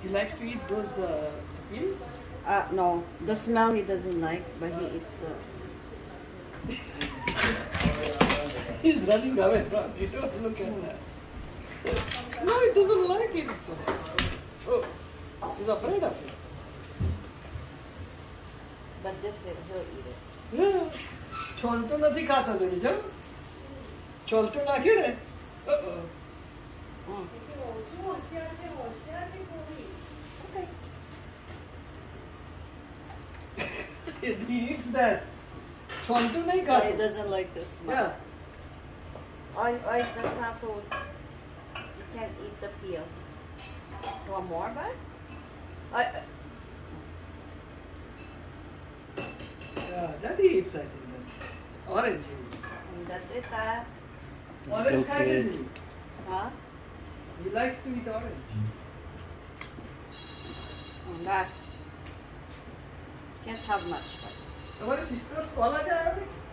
He likes to eat those peels? No, the smell he doesn't like, but he eats He's running away from it. Don't look at that. No, he doesn't like it. So. Oh, he's afraid of it. But this he'll eat it. Yeah. Cholto નથી ખાતો તો જો. Cholto નાખી રે. He eats that. Cholto नहीं खाता. He doesn't like the smell. Yeah. That's not food. You can't eat the peel. Want more, bud? Yeah, that he eats, I think. That. Orange juice. And that's it, Dad. Orange kind of juice. Huh? He likes to eat orange. And that's... Can't have much, but... हमारे sisters call आ जाए